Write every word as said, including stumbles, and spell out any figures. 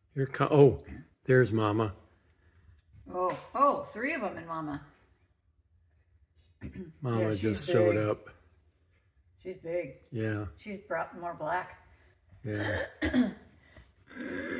Here come. Oh, there's Mama. Oh, oh, three of them in Mama. Mama Yeah, just big. showed up. She's big. Yeah. She's brought more black. Yeah.